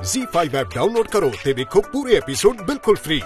ZEE5 app download करो ते देखो पूरे एपिसोड बिल्कुल फ्री।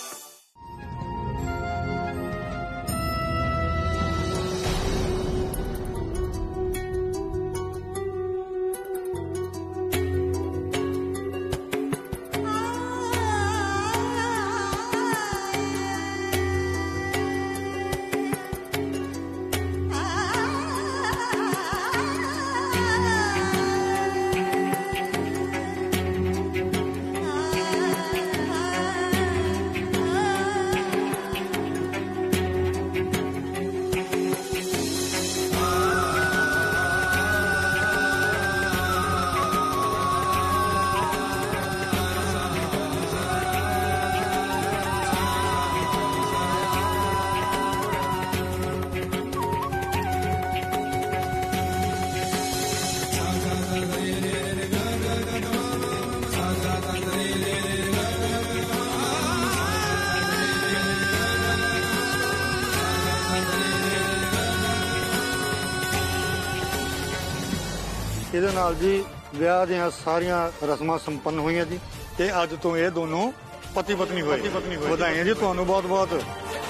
ਇਹਦੇ ਨਾਲ ਜੀ ਵਿਆਹ ਦੀਆਂ ਸਾਰੀਆਂ ਰਸਮਾਂ ਸੰਪੰਨ ਹੋਈਆਂ ਜੀ ਤੇ ਅੱਜ ਤੋਂ ਇਹ ਦੋਨੋਂ ਪਤੀ ਪਤਨੀ ਹੋਏ। ਵਧਾਈਆਂ ਜੀ ਤੁਹਾਨੂੰ ਬਹੁਤ ਬਹੁਤ।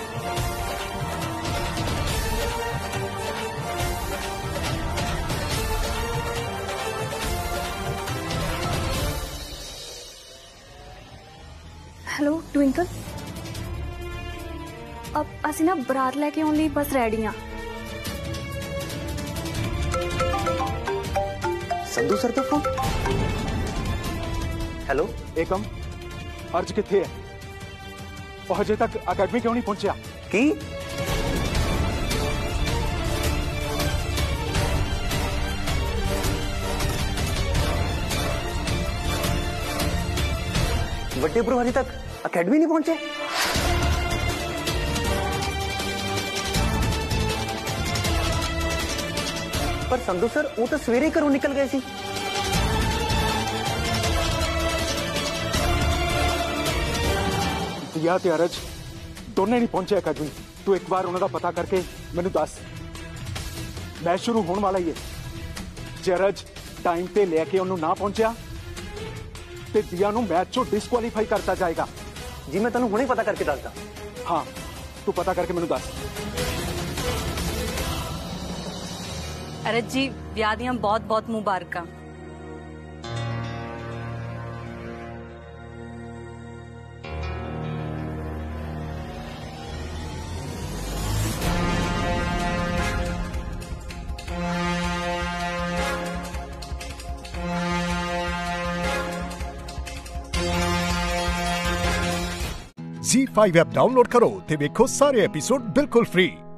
ਹੈਲੋ ਟਵਿੰਕਲ, ਅਸੀਂ ਨਾ ਬਰਾਤ ਲੈ ਕੇ ਆਉਣ ਲਈ ਬਸ ਰੈਡੀ ਆ। संधू सर का फोन। हेलो एकम, अर्ज किथे है? और अजे तक अकेडमी क्यों नहीं पहुंचा? की बड़े ब्रो अजे तक अकेडमी नहीं पहुंचे? पर संधू सर वो तो सवेरे ही घरों निकल गए सी। दिया ते अरज दोने नहीं पहुंचे अकेडमी। तू एक बार उन्होंने पता करके मैनू दस। मैच शुरू होने वाला ही है। जे अरज टाइम पे लेके उन्होंने ना पहुंचा ते दिया नू मैच चो डिसक्वालीफाई करता जाएगा। जी मैं तेन हुणे पता करके दसदा। हाँ तू पता करके मैनू दस। अरज जी विआह दियां बहुत बहुत मुबारकां। ZEE5 ऐप डाउनलोड करो ते देखो सारे एपिसोड बिल्कुल फ्री।